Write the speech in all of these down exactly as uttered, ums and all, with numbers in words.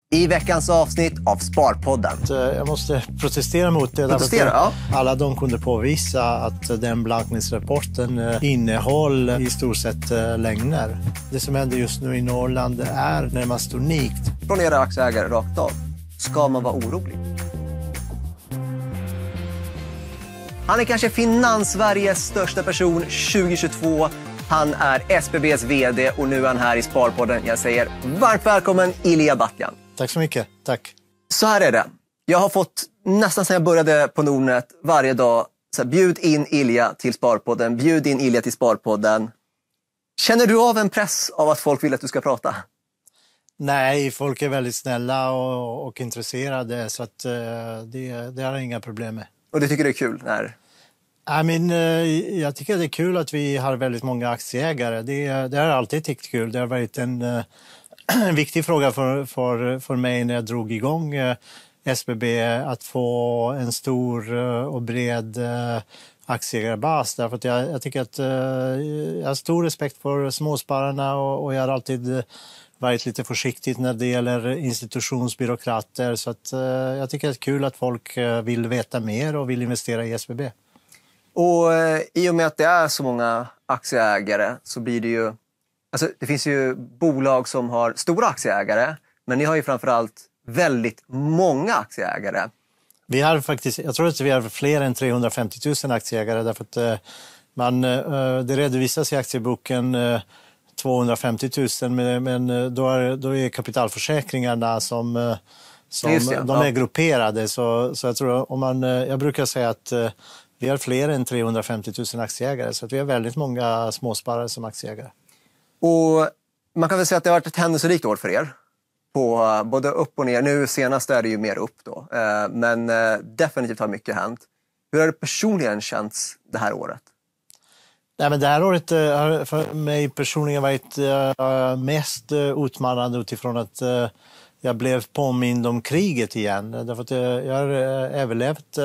I veckans avsnitt av Sparpodden. Jag måste protestera mot det. Protestera, ja. Alla de kunde påvisa att den blankningsrapporten innehåll i stort sett lögner. Det som händer just nu i Norrland är närmast unikt. Från era aktieägare rakt av. Ska man vara orolig? Han är kanske Finans-Sveriges största person tjugohundratjugotvå. Han är S B B:s vd och nu är han här i Sparpodden. Jag säger varmt välkommen Ilija Batljan. Tack så mycket, tack. Så här är det. Jag har fått nästan sedan jag började på Nordnet varje dag. Så här, bjud in Ilija till Sparpodden, bjud in Ilija till Sparpodden. Känner du av en press av att folk vill att du ska prata? Nej, folk är väldigt snälla och, och intresserade så att, uh, det, det har jag inga problem med. Och du tycker det är kul när... I mean, jag tycker det är kul att vi har väldigt många aktieägare. Det, det har alltid tyckt kul. Det har varit en, en viktig fråga för, för, för mig när jag drog igång S B B att få en stor och bred aktieägarbas. Därför att jag, jag tycker att jag har stor respekt för småspararna och, och jag har alltid varit lite försiktigt när det gäller institutionsbyråkrater. Så att, jag tycker det är kul att folk vill veta mer och vill investera i S B B. Och eh, i och med att det är så många aktieägare så blir det ju... Alltså det finns ju bolag som har stora aktieägare, men ni har ju framförallt väldigt många aktieägare. Vi har faktiskt, jag tror att vi har fler än trehundrafemtio tusen aktieägare därför att eh, man, eh, det redovisas i aktieboken eh, tvåhundrafemtio tusen, men, men då, är, då är kapitalförsäkringarna som, eh, som det, de ja. är grupperade. Så, så jag tror om man, jag brukar säga att eh, vi har fler än trehundrafemtio tusen aktieägare så att vi har väldigt många småsparare som aktieägare. Och man kan väl säga att det har varit ett händelserikt år för er. På både upp och ner. Nu senast är det ju mer upp då. Men definitivt har mycket hänt. Hur har det personligen känts det här året? Nej, men det här året har för mig personligen varit mest utmanande utifrån att jag blev påmind om kriget igen. Därför att jag har överlevt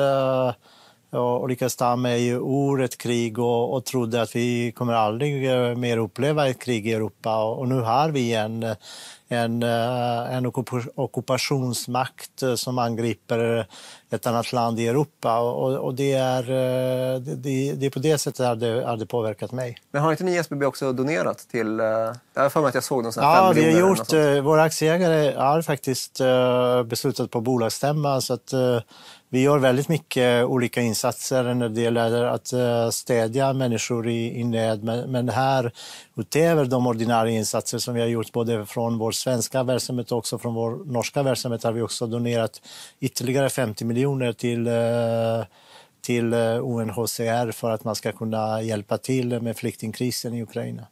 och lyckades ta mig ur ett krig och, och trodde att vi kommer aldrig mer uppleva ett krig i Europa. Och, och nu har vi en, en, en ockupationsmakt som angriper ett annat land i Europa. Och, och det, är, det, det är på det sättet har det, har det påverkat mig. Men har inte ni S B B också donerat till... Jag har för mig att jag såg någon sån här ja, fem vi har miljoner. gjort, våra aktieägare har faktiskt beslutat på bolagsstämma så att vi gör väldigt mycket olika insatser när det gäller att stödja människor i, i nöd. Men, men här, utöver de ordinarie insatser som vi har gjort både från vår svenska verksamhet och också från vår norska verksamhet har vi också donerat ytterligare femtio miljoner till, till U N H C R för att man ska kunna hjälpa till med flyktingkrisen i Ukraina.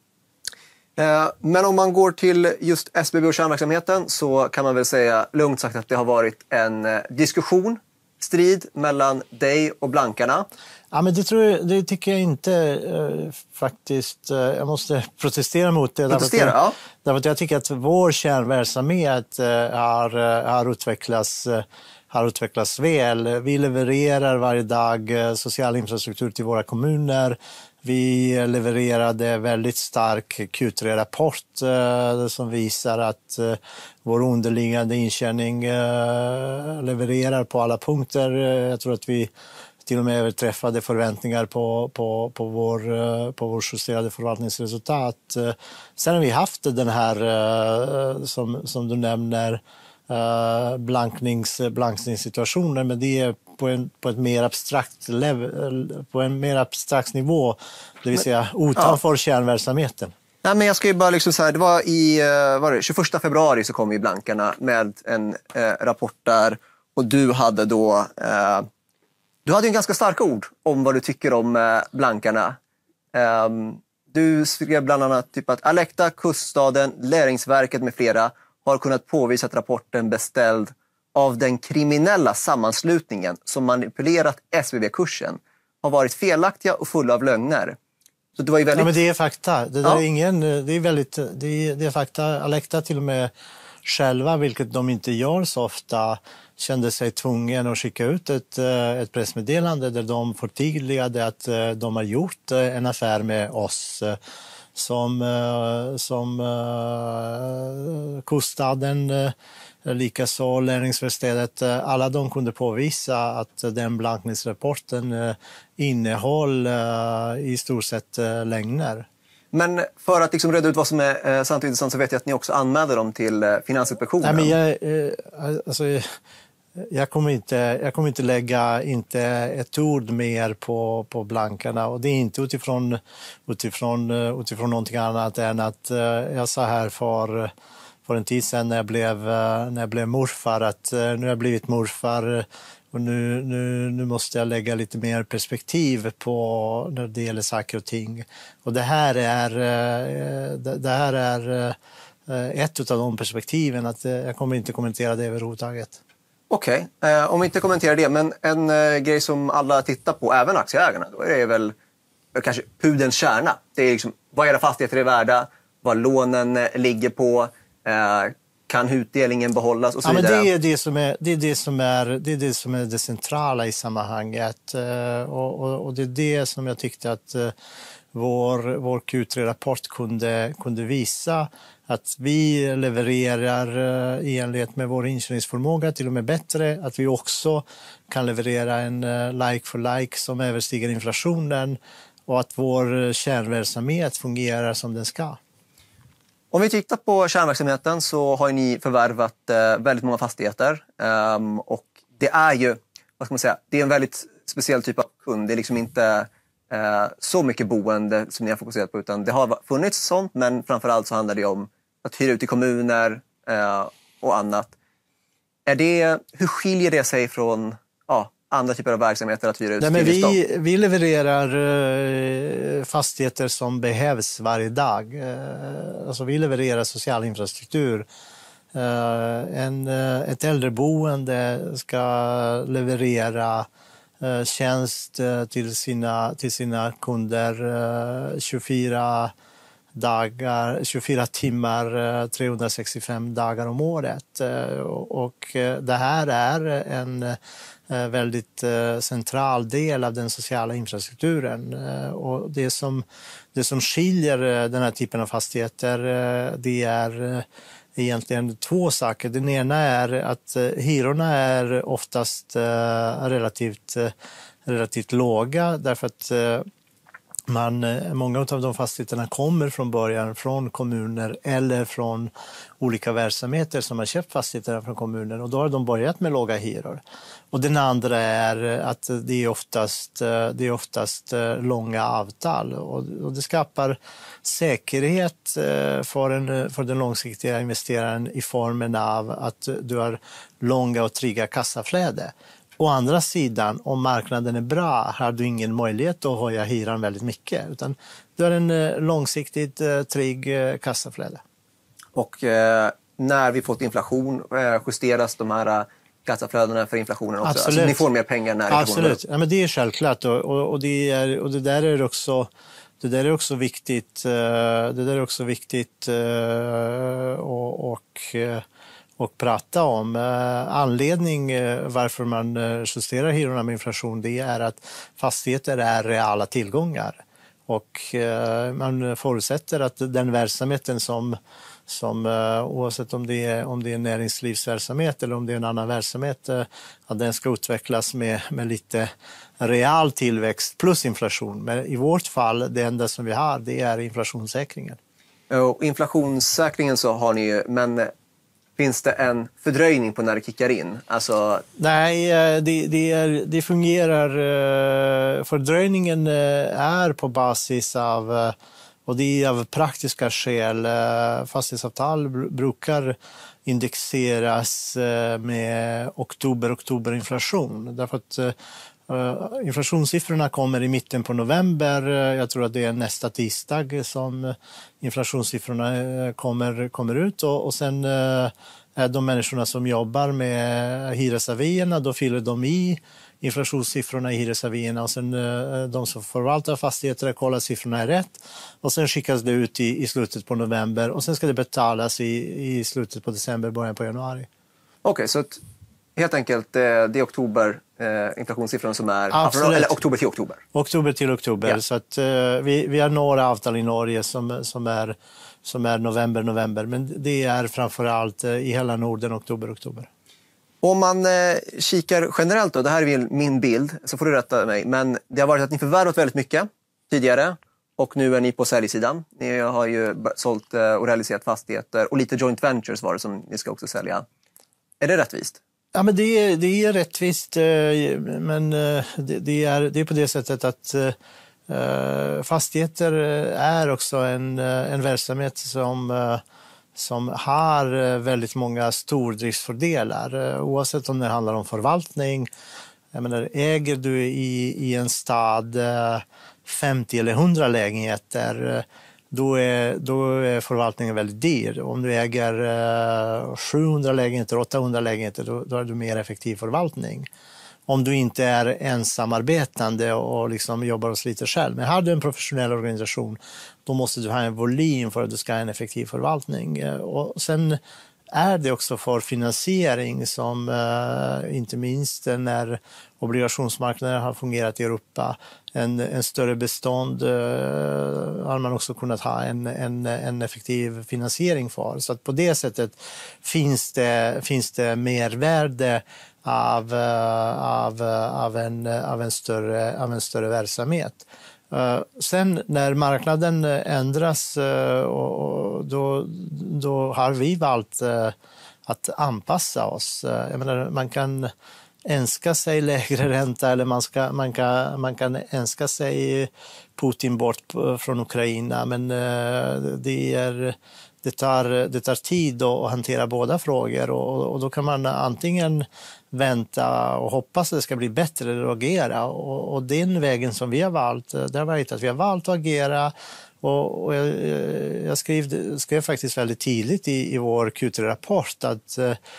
Men om man går till just S B B och kärnverksamheten så kan man väl säga lugnt sagt att det har varit en diskussion, strid mellan dig och blankarna. Ja, men det, tror jag, det tycker jag inte eh, faktiskt. Eh, jag måste protestera mot det. Protestera, därför, att, ja. därför att jag tycker att vår kärnverksamhet eh, har, har, utvecklats, eh, har utvecklats väl. Vi levererar varje dag eh, social infrastruktur till våra kommuner. Vi levererade väldigt stark Q tre-rapport eh, som visar att eh, vår underliggande intjäning eh, levererar på alla punkter. Jag tror att vi till och med överträffade förväntningar på, på, på, vår, på vår justerade förvaltningsresultat. Sen har vi haft den här, som, som du nämner, blanknings, blankningssituationen, men det är på en, på ett mer abstrakt level, på en mer abstrakt nivå, det vill säga utanför ja. kärnverksamheten. Nej, men jag ska ju bara liksom så här, det var i var det, tjugoförsta februari så kom ju blankarna med en eh, rapport där och du hade då eh, du hade ju en ganska starka ord om vad du tycker om eh, blankarna. Eh, du skrev bland annat typ att Alecta, Kuststaden, Läringsverket med flera har kunnat påvisa att rapporten beställd av den kriminella sammanslutningen som manipulerat S B B-kursen har varit felaktiga och fulla av lögner. Så det var ju väldigt... Ja, men det är fakta. Det, där ja. är ingen, det är väldigt, det är, det är fakta. Alecta till och med själva, vilket de inte gör så ofta, kände sig tvungen att skicka ut ett, ett pressmeddelande där de förtydligade att de har gjort en affär med oss som, som Kuststaden likaså Lärlingsverkstedet. Alla de kunde påvisa att den blankningsrapporten innehåll i stort sett lögner. Men för att liksom reda ut vad som är eh, sant och intressant så vet jag att ni också anmälde dem till eh, Finansinspektionen. Nej, men jag, eh, alltså, jag, kommer inte, jag kommer inte lägga inte ett ord mer på, på blankarna. Och det är inte utifrån, utifrån, utifrån någonting annat än att eh, jag sa här för, för en tid sedan när jag blev, när jag blev morfar att eh, nu har jag blivit morfar. Och nu, nu, nu måste jag lägga lite mer perspektiv på när det gäller saker och ting. Och det här är, det här är ett av de perspektiven. Att jag kommer inte kommentera det överhuvudtaget. Okej, okay. eh, om vi inte kommenterar det. Men en eh, grej som alla tittar på, även aktieägarna, då är det väl eh, kanske pudelns kärna. Det är liksom, vad era fastigheter är värda, vad lånen eh, ligger på, eh, kan utdelningen behållas och så ja, vidare. Men det är det som är det, är det, som är, det, är det som är det centrala i sammanhanget. Och, och, och det är det som jag tyckte att vår, vår Q tre-rapport kunde, kunde visa. Att vi levererar i enlighet med vår intjäningsförmåga till och med bättre. Att vi också kan leverera en like for like som överstiger inflationen. Och att vår kärnverksamhet fungerar som den ska. Om vi tittar på kärnverksamheten så har ni förvärvat eh, väldigt många fastigheter. Um, och det är ju, vad ska man säga, det är en väldigt speciell typ av kund. Det är liksom inte eh, så mycket boende som ni har fokuserat på, utan det har funnits sånt, men framförallt så handlar det om att hyra ut i kommuner eh, och annat. Är det, hur skiljer det sig från ja, andra typer av verksamheter att hyra ut? Nej, men vi, vi levererar eh, fastigheter som behövs varje dag. Eh, alltså vi levererar social infrastruktur. Eh, en, eh, ett äldreboende ska leverera eh, tjänst eh, till, sina, till sina kunder eh, tjugofyra dagar, tjugofyra timmar, trehundrasextiofem dagar om året. Och det här är en väldigt central del av den sociala infrastrukturen. Och det som, det som skiljer den här typen av fastigheter, det är egentligen två saker. Den ena är att hyrorna är oftast relativt, relativt låga därför att Man, många av de fastigheterna kommer från början från kommuner eller från olika verksamheter som har köpt fastigheterna från kommuner och då har de börjat med låga hyror. Och den andra är att det är oftast, det är oftast långa avtal och, och det skapar säkerhet för, en, för den långsiktiga investeraren i formen av att du har långa och trygga kassaflöde. Å andra sidan, om marknaden är bra har du ingen möjlighet att höja hyran väldigt mycket. Utan du har en långsiktigt trygg kassaflöde. Och eh, när vi fått inflation eh, justeras de här kassaflödena för inflationen också? Absolut. Alltså, ni får mer pengar när inflationen... Absolut, ja, men det är självklart. Och, och, och, det, är, och det där är också... Det där är också viktigt, det där är också viktigt och, och och prata om. Anledning varför man justerar hyrorna med inflation, det är att fastigheter är reala tillgångar. Och man förutsätter att den verksamheten som, som oavsett om det är, om det är näringslivsverksamhet eller om det är en annan verksamhet, att den ska utvecklas med, med lite real tillväxt plus inflation. Men i vårt fall, det enda som vi har, det är inflationssäkringen. Och inflationssäkringen så har ni ju, men finns det en fördröjning på när det kickar in? Alltså... Nej, det, det, är, det fungerar. Fördröjningen är på basis av, och det är av praktiska skäl, fastighetsavtal brukar indexeras med oktober-oktoberinflation. Därför att Uh, inflationssiffrorna kommer i mitten på november. Uh, jag tror att det är nästa tisdag som inflationssiffrorna uh, kommer, kommer ut. Och, och sen uh, är de människorna som jobbar med hyresavierna, då fyller de i inflationssiffrorna i hyresavierna. Och sen uh, de som förvaltar fastigheter kollar siffrorna är rätt. Och sen skickas det ut i, i slutet på november. Och sen ska det betalas i, i slutet på december, början på januari. Okej, okay, så att helt enkelt det är oktober eh, inflationssiffran som är Absolut. Eller oktober till oktober. Oktober till oktober. Ja. Så att, eh, vi, vi har några avtal i Norge som, som är som är november, november. Men det är framförallt i hela Norden, oktober, oktober. Om man eh, kikar generellt då, det här är min bild, så får du rätta mig, men det har varit att ni förvärvat väldigt mycket tidigare och nu är ni på säljsidan. Ni har ju sålt eh, och realiserat fastigheter och lite joint ventures var det som ni ska också sälja. Är det rättvist? Ja, men det är, det är rättvist, men det, det, är, det är på det sättet att uh, fastigheter är också en, en verksamhet som, uh, som har väldigt många stordriftsfördelar. Uh, oavsett om det handlar om förvaltning. Jag menar, äger du i, i en stad uh, femtio eller hundra lägenheter, uh, Då är, då är förvaltningen väldigt dyr. Om du äger eh, sjuhundra lägenheter, åttahundra lägenheter, då, då är du mer effektiv förvaltning. Om du inte är ensamarbetande och liksom jobbar och sliter själv. Men har du en professionell organisation, då måste du ha en volym för att du ska ha en effektiv förvaltning. Och sen är det också för finansiering som eh, inte minst när obligationsmarknaden har fungerat i Europa, en, en större bestånd eh, har man också kunnat ha en, en, en effektiv finansiering för. Så att på det sättet finns det, finns det mervärde av, av, av, en, av, en större, av en större verksamhet. Uh, sen när marknaden ändras uh, och då, då har vi valt uh, att anpassa oss. Uh, jag menar, man kan önska sig lägre ränta eller man, ska, man, kan, man kan önska sig Putin bort från Ukraina, men uh, det, är, det, tar, det tar tid att hantera båda frågor och, och då kan man antingen vänta och hoppas att det ska bli bättre eller agera. Och, och den vägen som vi har valt, det har varit att vi har valt att agera. Och, och jag, jag skrev, skrev faktiskt väldigt tidigt i, i vår Q tre-rapport att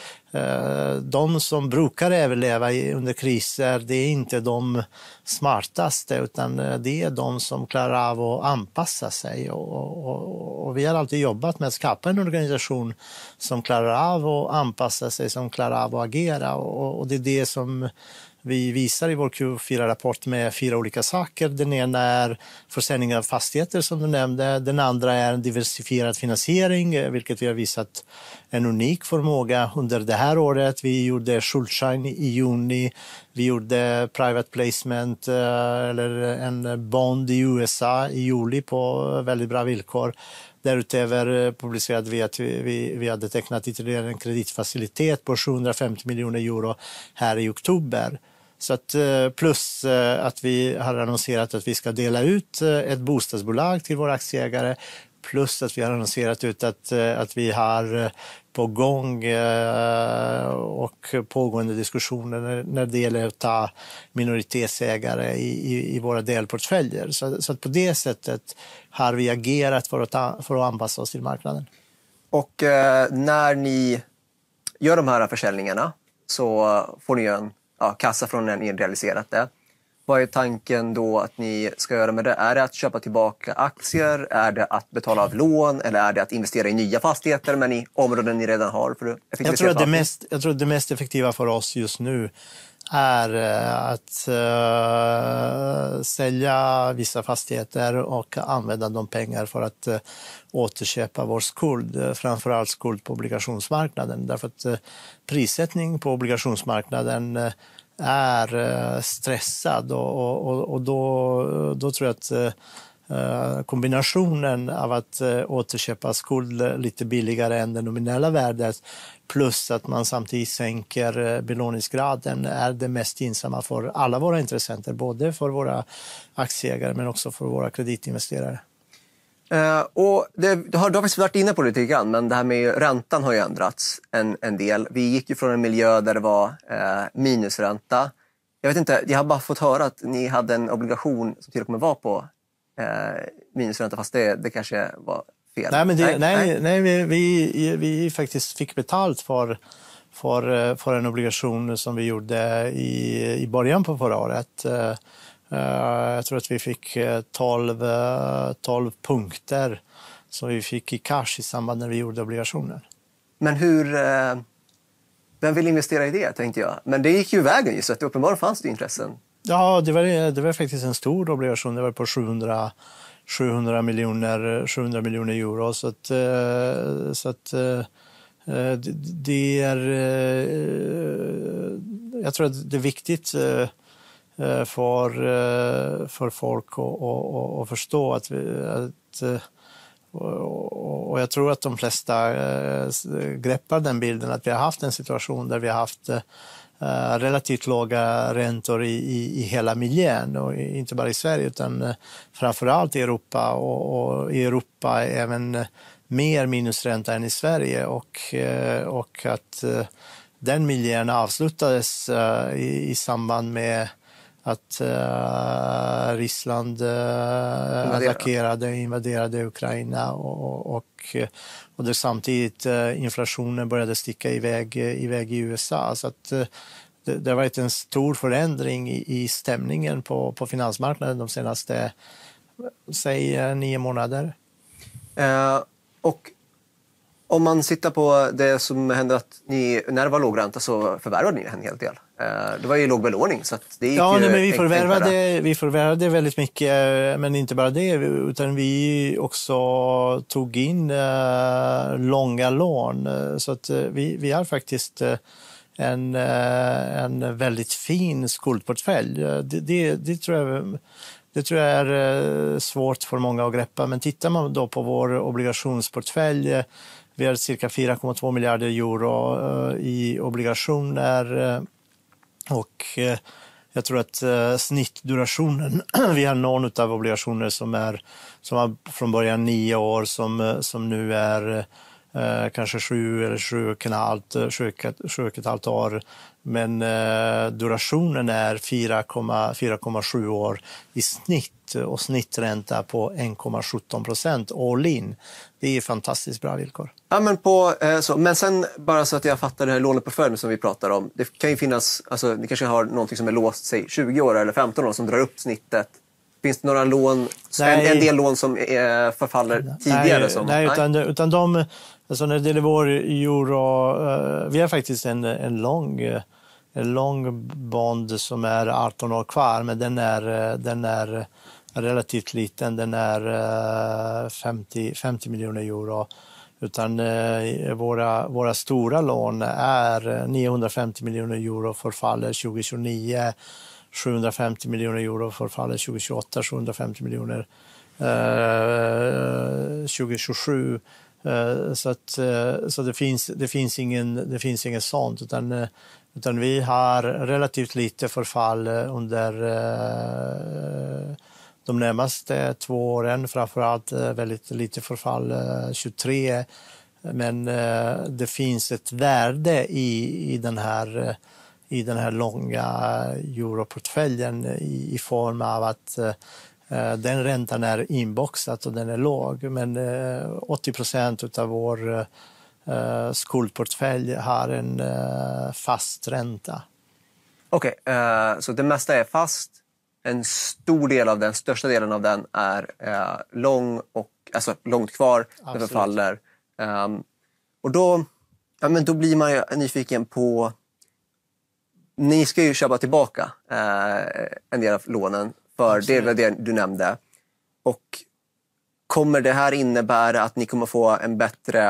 eh, de som brukar överleva under kriser, det är inte de smartaste utan det är de som klarar av att anpassa sig. Och, och, och vi har alltid jobbat med att skapa en organisation som klarar av att anpassa sig, som klarar av att agera. Och, och det är det som vi visar i vår Q fyra-rapport med fyra olika saker. Den ena är försäljning av fastigheter som du nämnde. Den andra är en diversifierad finansiering, vilket vi har visat en unik förmåga under det här året. Vi gjorde Schuldschein i juni. Vi gjorde private placement eller en bond i U S A i juli på väldigt bra villkor. Därutöver publicerade vi att vi, vi, vi hade tecknat ytterligare en kreditfacilitet på sjuhundrafemtio miljoner euro här i oktober. Så att, plus att vi har annonserat att vi ska dela ut ett bostadsbolag till våra aktieägare. Plus att vi har annonserat ut att, att vi har på gång och pågående diskussioner när det gäller att ta minoritetsägare i, i, i våra delportföljer. Så, så att på det sättet har vi agerat för att, ta, för att anpassa oss till marknaden. Och eh, när ni gör de här försäljningarna så får ni en ja, kassa från när ni realiserat det. Vad är tanken då att ni ska göra med det? Är det att köpa tillbaka aktier? Är det att betala av lån? Eller är det att investera i nya fastigheter men i områden ni redan har? För att jag, tror att det mest, jag tror att det mest effektiva för oss just nu är att uh, sälja vissa fastigheter och använda de pengar för att uh, återköpa vår skuld, framförallt skuld på obligationsmarknaden. Därför att uh, prissättning på obligationsmarknaden uh, är stressad och, och, och då, då tror jag att eh, kombinationen av att eh, återköpa skuld lite billigare än det nominella värdet plus att man samtidigt sänker belåningsgraden är det mest gynnsamma för alla våra intressenter, både för våra aktieägare men också för våra kreditinvesterare. Uh, och det, du, har, du har faktiskt varit inne på det lite grann, men det här med räntan har ju ändrats en, en del. Vi gick ju från en miljö där det var uh, minusränta. Jag vet inte, jag har bara fått höra att ni hade en obligation som till och med var på uh, minusränta, fast det, det kanske var fel. Nej, men det, nej, nej. nej vi, vi, vi faktiskt fick betalt för, för, för en obligation som vi gjorde i, i början på förra året. Uh, Uh, jag tror att vi fick tolv, uh, tolv punkter som vi fick i cash i samband när vi gjorde obligationer. Men hur... Uh, vem vill investera i det, tänkte jag. Men det gick ju vägen just, så att uppenbarligen fanns det intressen. Ja, det var, det var faktiskt en stor obligation. Det var på sjuhundra, sjuhundra miljoner, sjuhundra miljoner euro. Så att, så att det är, jag tror att det är viktigt för, för folk att, att, att förstå att, vi, att och jag tror att de flesta greppar den bilden att vi har haft en situation där vi har haft relativt låga räntor i, i, i hela miljön och inte bara i Sverige utan framförallt i Europa och, och i Europa även mer minusränta än i Sverige och, och att den miljön avslutades i, i samband med att uh, Ryssland uh, attackerade, invaderade Ukraina och, och, och det samtidigt uh, inflationen började sticka iväg, iväg i U S A. Så att, uh, det, det har varit en stor förändring i, i stämningen på, på finansmarknaden de senaste, säg, uh, nio månader. Uh, och om man sitter på det som hände att ni, när det var lågränta så förvärvade ni en hel del. Det var ju låg belåning så att det gick ja, ju nej, men vi förvärvade, vi förvärvade väldigt mycket, men inte bara det, utan vi också tog in uh, långa lån. Så att uh, vi, vi har faktiskt uh, en, uh, en väldigt fin skuldportfölj. Det, det, det, tror jag, det tror jag är uh, svårt för många att greppa, men tittar man då på vår obligationsportfölj, uh, vi har cirka fyra komma två miljarder euro uh, i obligationer. Uh, Och eh, jag tror att eh, snittdurationen, vi har någon av obligationer som är som var från början nio år som, som nu är eh, kanske sju eller sju och ett halvt, sju, sju och ett halvt år. Men eh, durationen är fyra komma sju år i snitt och snittränta på en komma sjutton procent all in. Det är fantastiskt bra villkor. Ja, men, på, eh, så, men sen bara så att jag fattar det här låneportföljen som vi pratar om. Det kan ju finnas, alltså, ni kanske har någonting som är låst sig tjugo år eller femton år som drar upp snittet. Finns det några lån, en, en del lån som är, förfaller tidigare? Nej, som, nej, utan, nej? utan de, alltså när det gäller vår euro, uh, vi har faktiskt en, en lång en lång bond som är arton år kvar, men den är, den är relativt liten, den är uh, femtio, femtio miljoner euro. Utan uh, våra, våra stora lån är niohundrafemtio miljoner euro förfaller tjugo tjugonio, sjuhundrafemtio miljoner euro förfaller tjugo tjugoåtta, sjuhundrafemtio miljoner uh, tjugo tjugosju. Uh, så att, uh, så det finns, det finns ingen, det finns inget sånt, utan, uh, utan vi har relativt lite förfall under uh, de närmaste två åren, framförallt uh, väldigt lite förfall uh, tjugotre. Men uh, det finns ett värde i, i den här uh, i den här långa europortföljen i, i form av att uh, den räntan är inboxad och den är låg. Men uh, åttio procent av vår uh, skuldportfölj har en uh, fast ränta. Okej, okay, uh, så det mesta är fast. En stor del av den, största delen av den är uh, lång och alltså långt kvar. Det förfaller. Um, och då, ja, men då blir man ju nyfiken på. Ni ska ju köpa tillbaka eh, en del av lånen, för absolut. Det är väl det du nämnde. Och kommer det här innebära att ni kommer få en bättre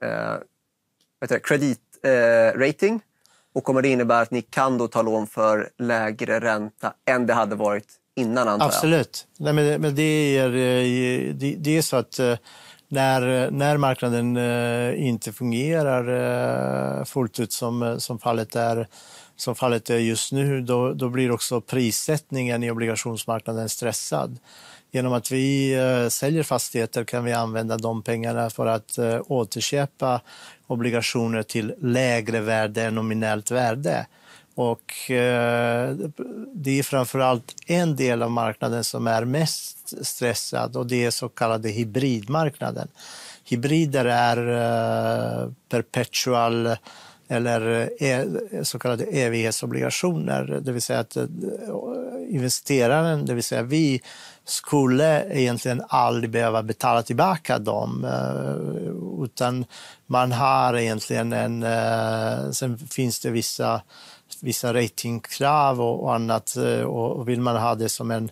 eh, kreditrating? Eh, och kommer det innebära att ni kan då ta lån för lägre ränta än det hade varit innan, antar jag? Absolut. Nej, men, men det, är, det, det är så att när, när marknaden inte fungerar fullt ut som, som fallet är som fallet är just nu, då, då blir också prissättningen i obligationsmarknaden stressad. Genom att vi eh, säljer fastigheter kan vi använda de pengarna för att eh, återköpa obligationer till lägre värde än nominellt värde. Och eh, det är framförallt en del av marknaden som är mest stressad, och det är så kallade hybridmarknaden. Hybrider är eh, perpetual eller så kallade evighetsobligationer, det vill säga att investeraren, det vill säga vi, skulle egentligen aldrig behöva betala tillbaka dem, utan man har egentligen en, sen finns det vissa, vissa ratingkrav och annat, och vill man ha det som en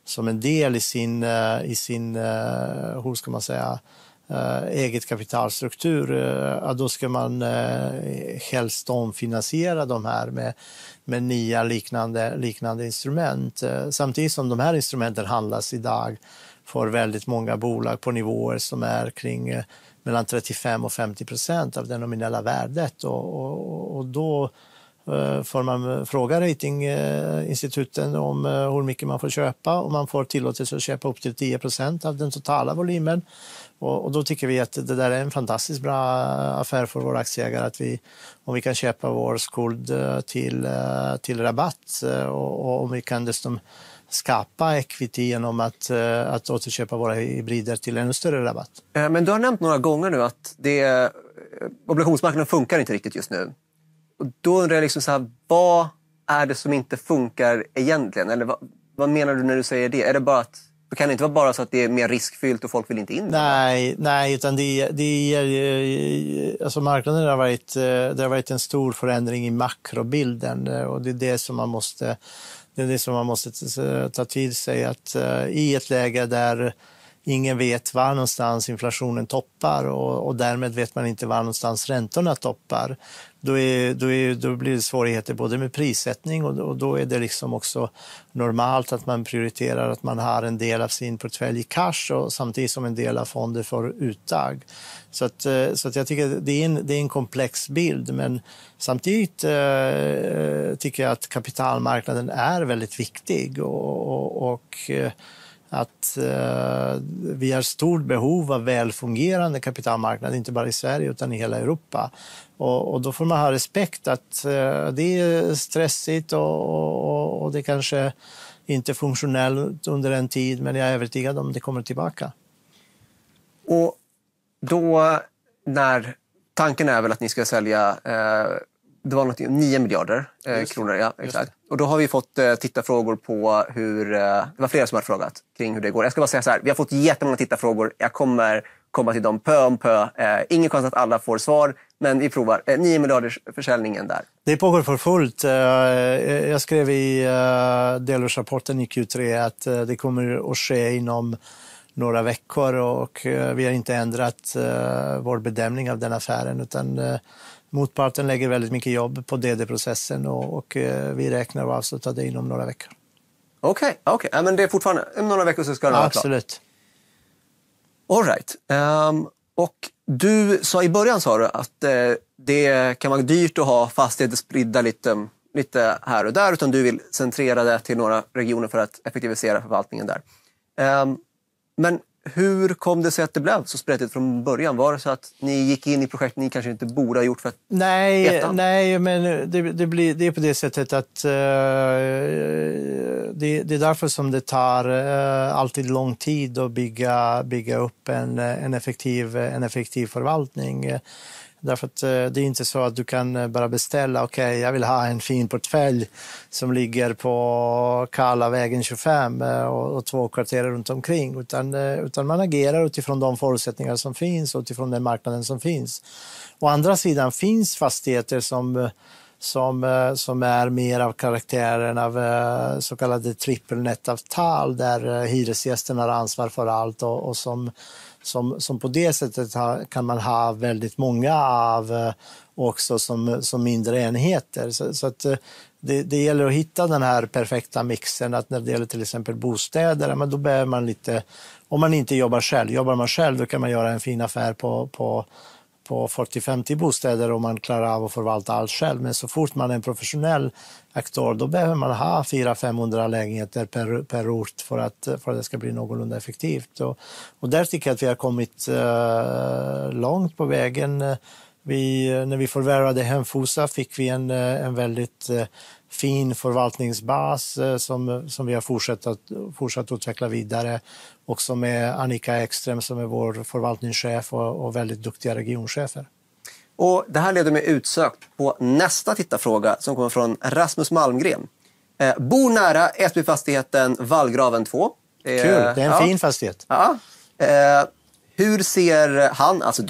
som en del i sin, i sin hur ska man säga, Uh, eget kapitalstruktur, uh, då ska man uh, helst omfinansiera de här med, med nya liknande, liknande instrument. Uh, samtidigt som de här instrumenten handlas idag för väldigt många bolag på nivåer som är kring uh, mellan trettiofem och femtio procent av det nominella värdet. Och, och, och då uh, får man fråga ratinginstituten om uh, hur mycket man får köpa, och man får tillåtelse att köpa upp till tio procent av den totala volymen. Och då tycker vi att det där är en fantastiskt bra affär för våra aktieägare, att vi, om vi kan köpa vår skuld till, till rabatt, och, och om vi kan dessutom skapa equity genom att, att återköpa våra hybrider till ännu större rabatt. Men du har nämnt några gånger nu att det, obligationsmarknaden funkar inte riktigt just nu. Och då undrar jag liksom så här, vad är det som inte funkar egentligen? Eller vad, vad menar du när du säger det? Är det bara att Det kan inte vara bara så att det är mer riskfyllt och folk vill inte in? Nej, nej, utan det, det är, alltså marknaden har varit, det har varit en stor förändring i makrobilden, och det är det som man måste, det är det som man måste ta till sig, att i ett läge där ingen vet var någonstans inflationen toppar, och, och därmed vet man inte var någonstans räntorna toppar. Då, är, då, är, då blir det svårigheter både med prissättning, och, och då är det liksom också normalt att man prioriterar att man har en del av sin portfölj i cash, och samtidigt som en del av fonder för uttag. Så, att, så att jag tycker att det är, en, det är en komplex bild, men samtidigt eh, tycker jag att kapitalmarknaden är väldigt viktig, och, och, och att eh, vi har stort behov av välfungerande kapitalmarknad, inte bara i Sverige utan i hela Europa. Och, och då får man ha respekt att eh, det är stressigt, och, och, och det kanske inte är funktionellt under en tid, men jag är övertygad om det kommer tillbaka. Och då, när tanken är väl att ni ska sälja, eh, det var något, nio miljarder eh, kronor, ja, exakt. Och då har vi fått eh, tittarfrågor på hur, eh, det var flera som har frågat kring hur det går. Jag ska bara säga så här, vi har fått jättemånga tittarfrågor, jag kommer komma till dem pö om pö. Eh, ingen chans att alla får svar, men vi provar. Eh, nio miljarders försäljningen där. Det pågår för fullt. Jag skrev i delårsrapporten i Q tre att det kommer att ske inom några veckor, och vi har inte ändrat vår bedömning av den affären, utan motparten lägger väldigt mycket jobb på D D-processen, och, och vi räknar att avsluta det inom några veckor. Okej, okay, okay. Ja, men det är fortfarande om några veckor så ska det vara klart. Absolut. All right. Um, och du sa i början sa du att eh, det kan vara dyrt att ha fastigheter spridda lite, lite här och där, utan du vill centrera det till några regioner för att effektivisera förvaltningen där. Um, men hur kom det sig att det blev så spretigt från början? Var det så att ni gick in i projekt ni kanske inte borde ha gjort för att Nej, nej, men det, det, blir, det är på det sättet att uh, det, det är därför som det tar uh, alltid lång tid att bygga, bygga upp en, en, effektiv, en effektiv förvaltning. Därför att det är inte så att du kan bara beställa, okej, okay, jag vill ha en fin portfölj som ligger på Karlavägen tjugofem och, och två kvarter runt omkring, utan, utan man agerar utifrån de förutsättningar som finns och utifrån den marknaden som finns. Å andra sidan finns fastigheter som, som, som är mer av karaktären av så kallade trippelnettavtal, där hyresgästen har ansvar för allt, och, och som Som, som på det sättet ha, kan man ha väldigt många av eh, också som, som mindre enheter. Så, så att, det, det gäller att hitta den här perfekta mixen, att när det gäller till exempel bostäder, men då behöver man lite, om man inte jobbar själv, jobbar man själv då kan man göra en fin affär på, på, på fyrtio till femtio bostäder och man klarar av att förvalta allt själv. Men så fort man är en professionell aktör, då behöver man ha fyra till femhundra lägenheter per, per ort för att, för att det ska bli någorlunda effektivt. Och, och där tycker jag att vi har kommit uh, långt på vägen. Vi, när vi förvärvade Hemfosa fick vi en, en väldigt uh, fin förvaltningsbas uh, som, som vi har fortsatt att, fortsatt utveckla vidare. Också med Annika Ekström som är vår förvaltningschef och, och väldigt duktiga regionchefer. Och det här leder mig utsökt på nästa tittarfråga som kommer från Rasmus Malmgren. Eh, bor nära S B-fastigheten Vallgraven två. Eh, Kul, det är en ja. fin fastighet. Ja. Eh, hur ser han, alltså du,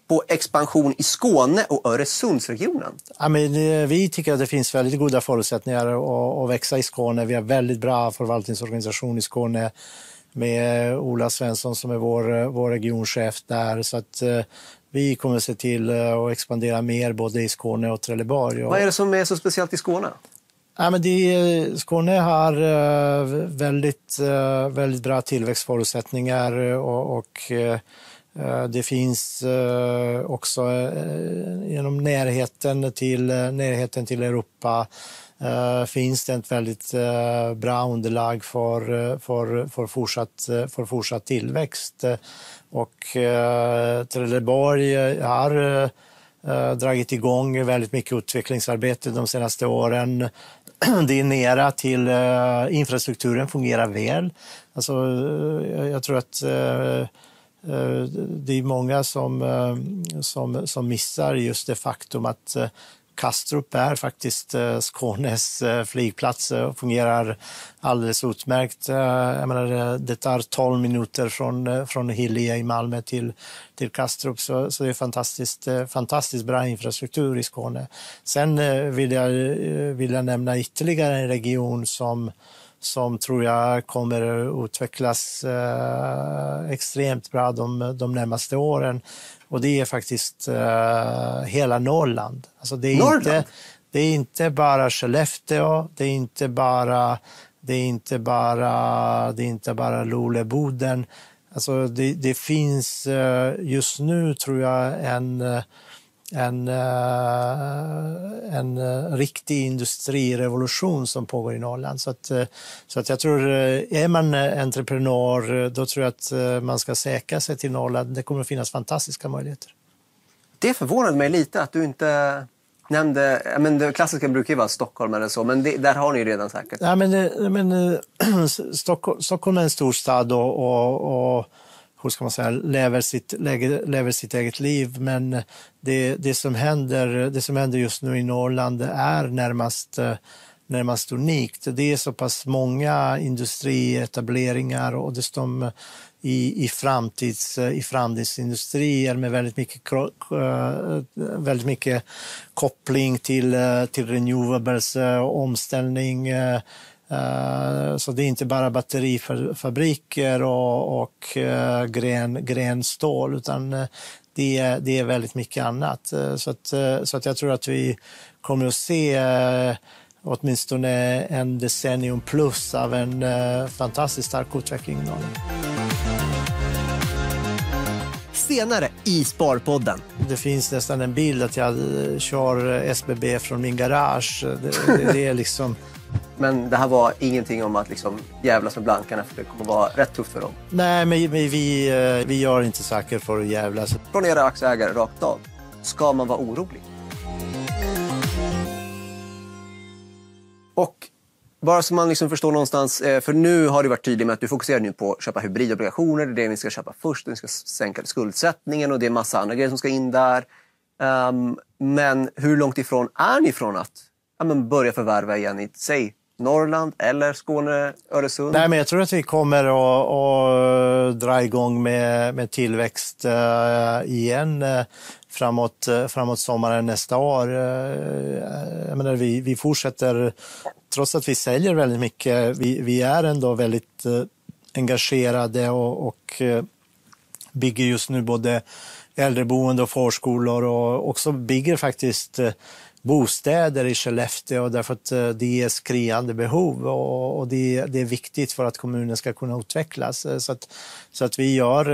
på expansion i Skåne och Öresundsregionen? Ja, men, vi tycker att det finns väldigt goda förutsättningar att, att växa i Skåne. Vi har väldigt bra förvaltningsorganisation i Skåne med Ola Svensson som är vår, vår regionchef där. Så att eh, vi kommer se till att expandera mer både i Skåne och Trelleborg. Vad är det som är så speciellt i Skåne? Ja, men det, Skåne har uh, väldigt, uh, väldigt bra tillväxtförutsättningar och, och uh, det finns uh, också uh, genom närheten till, uh, närheten till Europa uh, finns det ett väldigt uh, bra underlag för, uh, för, för, fortsatt, uh, för fortsatt tillväxt. Uh, och uh, Trelleborg har uh, dragit igång väldigt mycket utvecklingsarbete de senaste åren. Det är nära till uh, infrastrukturen fungerar väl. Alltså, uh, jag tror att uh, uh, det är många som, uh, som, som missar just det faktum att uh, Kastrup är faktiskt uh, Skånes uh, flygplats och fungerar alldeles utmärkt. Uh, jag menar, det tar tolv minuter från, uh, från Hyllie i Malmö till, till Kastrup, så, så det är fantastiskt, uh, fantastiskt bra infrastruktur i Skåne. Sen uh, vill, jag, uh, vill jag nämna ytterligare en region som, som tror jag kommer att utvecklas uh, extremt bra de, de närmaste åren. Och det är faktiskt uh, hela Norrland. Alltså det, är Norrland? Inte, det är inte bara Skellefteå, det är inte bara, det är inte bara, det är inte bara Luleå-Boden. Alltså det, det finns uh, just nu tror jag en, en, uh, en uh, riktig industrirevolution som pågår i Norrland. Så att, uh, så att jag tror, uh, är man entreprenör, uh, då tror jag att uh, man ska säkra sig till Norrland. Det kommer att finnas fantastiska möjligheter. Det förvånade mig lite att du inte nämnde, men det klassiska brukar ju vara Stockholm eller så, men det, där har ni redan säkert. Ja, men, men Stockholm, Stockholm är en stor stad och, och, och hur ska man säga, lever sitt, lever sitt eget liv, men det, det, som händer, det som händer just nu i Norrland är närmast, närmast unikt. Det är så pass många industrietableringar och dessutom i, i, framtids, i framtidsindustrier med väldigt mycket, väldigt mycket koppling till, till renewables och omställning. Så det är inte bara batterifabriker och, och gren, grenstål, utan det är, det är väldigt mycket annat. Så att, så att jag tror att vi kommer att se åtminstone en decennium plus av en fantastiskt stark utveckling i Norrland. Senare i Sparpodden. Det finns nästan en bild att jag kör S B B från min garage. Det, det, det är liksom... Men det här var ingenting om att liksom jävlas med blankarna, för det kommer vara rätt tufft för dem. Nej, men vi, vi gör inte saker för att jävlas. Från era aktieägare rakt av, ska man vara orolig? Och bara så man liksom förstår någonstans, för nu har du varit tydlig med att du fokuserar nu på att köpa hybridobligationer. Det är det ni ska köpa först, ni ska sänka skuldsättningen och det är massa andra grejer som ska in där. Um, men hur långt ifrån är ni från att ja, men börja förvärva igen i, säg, Norrland eller Skåne, Öresund? Nej, men jag tror att vi kommer att, att dra igång med, med tillväxt uh, igen uh, framåt, uh, framåt sommaren nästa år. Uh, jag menar, vi, vi fortsätter, trots att vi säljer väldigt mycket, vi, vi är ändå väldigt uh, engagerade och, och uh, bygger just nu både äldreboende och förskolor och också bygger faktiskt uh, bostäder i Skellefteå därför att det är skriande behov och det, det är viktigt för att kommunen ska kunna utvecklas. Så att, så att vi gör,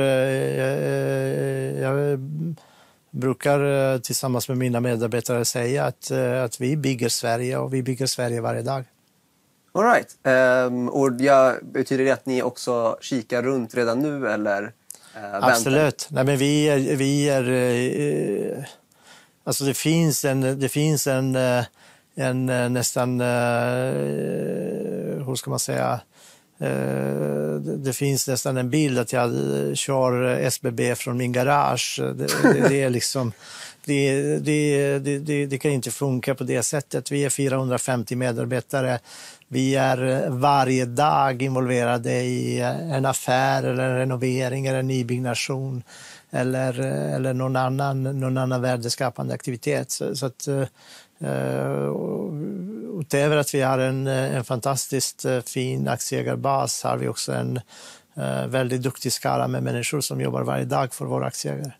jag brukar tillsammans med mina medarbetare säga att, att vi bygger Sverige och vi bygger Sverige varje dag. All right. Um, och jag, betyder det att ni också kikar runt redan nu eller uh, Absolut. Nej, men vi är, vi är uh, Alltså det finns en, det finns en, en nästan, hur ska man säga, det finns nästan en bild att jag kör S B B från min garage. Det, det, det är liksom, det, det, det, det kan inte funka på det sättet. Vi är fyrahundrafemtio medarbetare. Vi är varje dag involverade i en affär eller en renovering eller en nybyggnation. eller, eller någon, annan, någon annan värdeskapande aktivitet. Så, så att, uh, utöver att vi har en, en fantastiskt fin aktieägarbas har vi också en uh, väldigt duktig skara med människor som jobbar varje dag för våra aktieägare.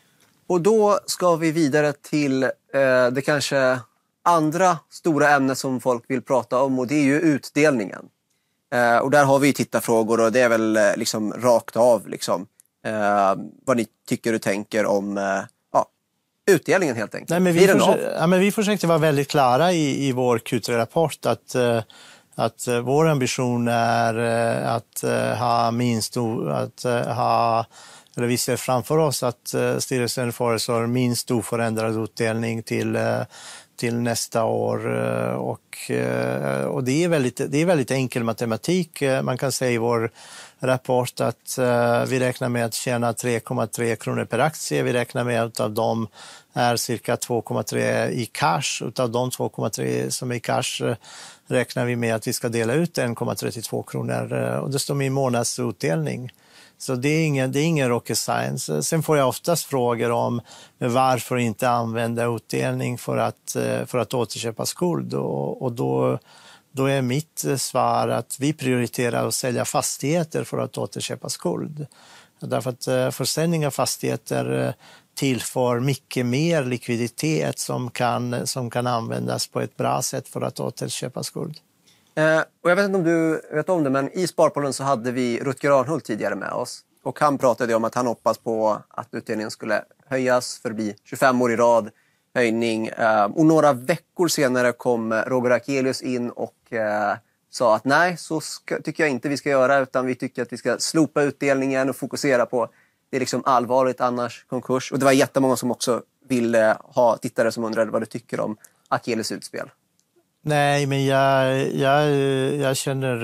Och då ska vi vidare till uh, det kanske andra stora ämnet som folk vill prata om, och det är ju utdelningen. Uh, och där har vi tittarfrågor, och det är väl uh, liksom rakt av liksom, uh, vad ni tycker och tänker om uh, ja, utdelningen helt enkelt. Nej, men vi, försöker, ja, men vi försökte vara väldigt klara i, i vår Q tre-rapport att, uh, att uh, vår ambition är uh, att uh, ha minst att uh, ha eller vi ser framför oss att uh, styrelsen föreslår minst oförändrad utdelning till uh, till nästa år, och, och det är väldigt, det är väldigt enkel matematik. Man kan säga i vår rapport att vi räknar med att tjäna tre komma tre kronor per aktie. Vi räknar med att av dem är cirka två komma tre i cash. Utav de två komma tre som är i cash räknar vi med att vi ska dela ut en komma trettiotvå kronor, och det står med i månadsutdelning. Så det är ingen, det är ingen rocket science. Sen får jag oftast frågor om varför inte använda utdelning för att, för att återköpa skuld. Och, och då, då är mitt svar att vi prioriterar att sälja fastigheter för att återköpa skuld. Därför att försäljning av fastigheter tillför mycket mer likviditet som kan, som kan användas på ett bra sätt för att återköpa skuld. Eh, och jag vet inte om du vet om det, men i Sparpodden så hade vi Rutger Arnhult tidigare med oss. Och han pratade om att han hoppas på att utdelningen skulle höjas för att bli tjugofem år i rad höjning. Eh, och några veckor senare kom Roger Akelius in och eh, sa att nej, så ska, tycker jag inte vi ska göra, utan vi tycker att vi ska slopa utdelningen och fokusera på det är liksom allvarligt, annars konkurs. Och det var jättemånga som också ville ha tittare som undrade vad du tycker om Akelius utspel. Nej, men jag, jag, jag känner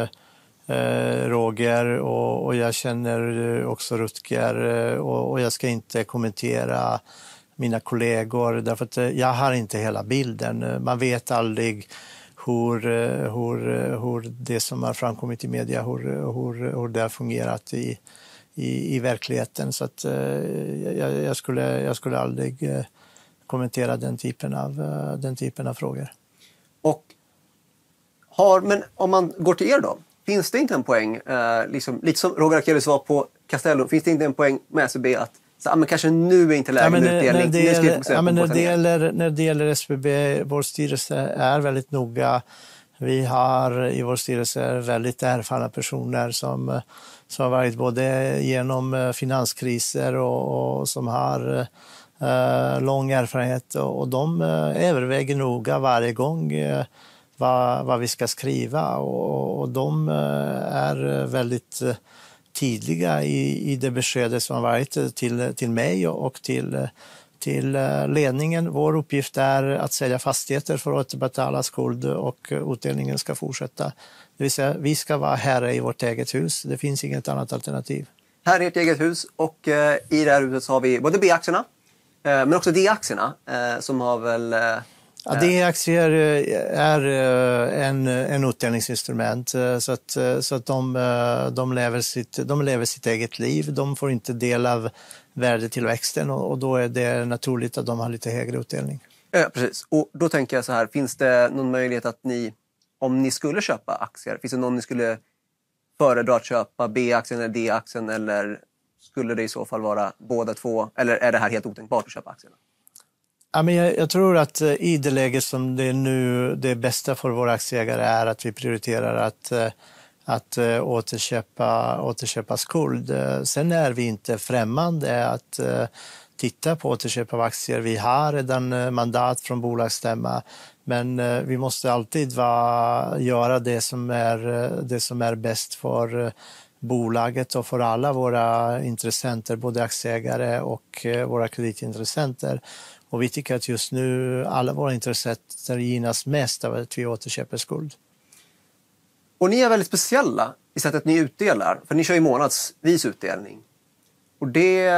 eh, Roger och, och jag känner också Rutger, och, och jag ska inte kommentera mina kollegor därför att jag har inte hela bilden. Man vet aldrig hur, hur, hur det som har framkommit i media, hur, hur, hur det har fungerat i, i, i verkligheten. Så att, jag, jag, skulle, jag skulle aldrig kommentera den typen av, den typen av frågor. Och har, men om man går till er då, finns det inte en poäng, eh, liksom, lite som Roger Akelius var på Castello, finns det inte en poäng med S B B att så, ah, men kanske nu är inte läge ja, med utdelning, nu ska vi fokusera ja, på men när det gäller, när det gäller S B B, vår styrelse är väldigt noga. Vi har i vår styrelse väldigt erfarna personer som, som har varit både genom finanskriser och, och som har Uh, lång erfarenhet, och, och de uh, överväger noga varje gång uh, vad, vad vi ska skriva, och, och de uh, är väldigt uh, tydliga i, i det beskedet som har varit till, till mig och till, till uh, ledningen. Vår uppgift är att sälja fastigheter för att återbetala skuld, och uh, utdelningen ska fortsätta. Det vill säga, vi ska vara herre i vårt eget hus. Det finns inget annat alternativ. Här är ert eget hus, och uh, i det här huset så har vi både B-aktierna men också D-aktierna eh, som har väl... Eh, ja, D-aktier är en, en utdelningsinstrument, så att, så att de, de, lever sitt, de lever sitt eget liv. De får inte del av värdetillväxten, och, och då är det naturligt att de har lite högre utdelning. Ja, precis. Och då tänker jag så här, finns det någon möjlighet att ni, om ni skulle köpa aktier, finns det någon ni skulle föredra att köpa B-aktien eller D-aktien, eller... Skulle det i så fall vara båda två, eller är det här helt otänkbart att köpa aktierna? Ja, men jag, jag tror att i det läget som det är nu, det bästa för våra aktieägare är att vi prioriterar att, att återköpa, återköpa skuld. Sen är vi inte främmande att titta på återköp av aktier. Vi har redan mandat från bolagsstämma, men vi måste alltid va, göra det som är, det som är bäst för bolaget och för alla våra intressenter, både aktieägare och våra kreditintressenter. Och vi tycker att just nu alla våra intressenter gynnas mest av att vi återköper skuld. Och ni är väldigt speciella i sättet ni utdelar, för ni kör ju månadsvis utdelning. Och det,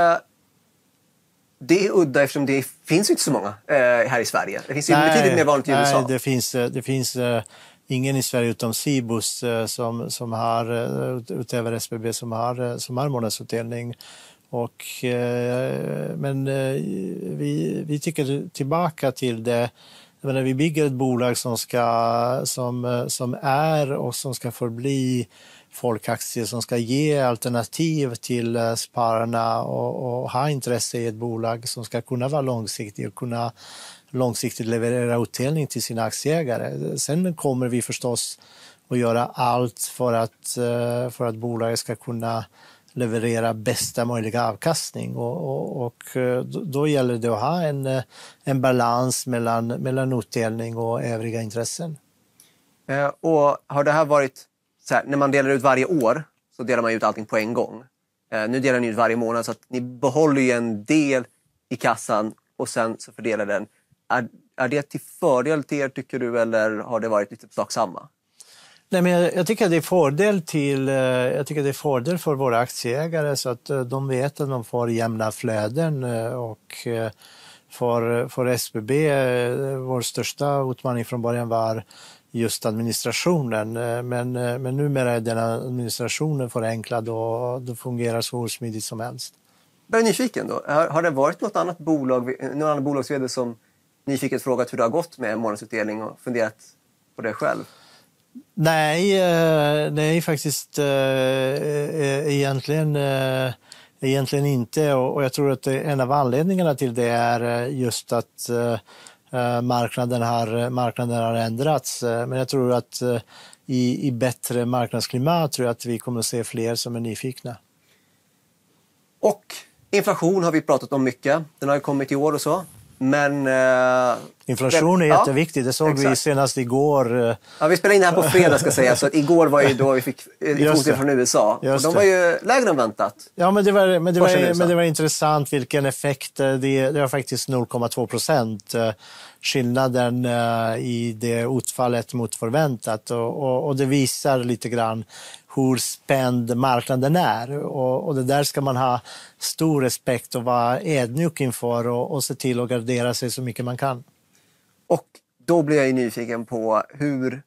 det är udda eftersom det finns inte så många eh, här i Sverige. Det finns ju nej, betydligt mer vanligt i U S A. Nej, det finns... Det finns ingen i Sverige utom Cibus som, som har, utöver S B B som har, som har månadsutdelning. Och, eh, men eh, vi, vi tycker tillbaka till det. Jag menar, vi bygger ett bolag som, ska, som, som är och som ska förbli folkaktier, som ska ge alternativ till spararna och, och ha intresse i ett bolag som ska kunna vara långsiktigt och kunna långsiktigt leverera utdelning till sina aktieägare. Sen kommer vi förstås att göra allt för att, för att bolaget ska kunna leverera bästa möjliga avkastning och, och, och då gäller det att ha en, en balans mellan, mellan utdelning och övriga intressen. Eh, och har det här varit så här, när man delar ut varje år så delar man ut allting på en gång. Eh, nu delar ni ut varje månad så att ni behåller ju en del i kassan och sen så fördelar den. Är, är det till fördel till er tycker du eller har det varit lite sak samma? Nej, men jag, jag tycker att det är fördel till jag tycker att det är fördel för våra aktieägare så att de vet att de får jämna flöden och för, för S B B vår största utmaning från början var just administrationen men, men numera är den administrationen förenklad och det fungerar så smidigt som helst. Jag är nyfiken då. Har, har det varit något annat bolag, någon annan bolagsvd som nyfiket frågat hur det har gått med månadsutdelning och funderat på det själv? Nej, nej faktiskt egentligen, egentligen inte och jag tror att en av anledningarna till det är just att marknaden har, marknaden har ändrats. Men jag tror att i, i bättre marknadsklimat tror jag att vi kommer att se fler som är nyfikna. Och inflation har vi pratat om mycket. Den har ju kommit i år och så. Men, eh, inflation är ja, jätteviktigt, det såg exakt. Vi senast igår. Ja, vi spelade in det här på fredag ska säga, så att igår var ju då vi fick inflation från U S A. Och de var ju lägre än väntat. Ja, men det var, men det var, men det var intressant vilken effekt, det, det var faktiskt noll komma två procent skillnaden i det utfallet mot förväntat och, och, och det visar lite grann hur spänd marknaden är och, och det där ska man ha stor respekt och vara ödmjuk inför och, och se till att gardera sig så mycket man kan. Och då blir jag ju nyfiken på hur,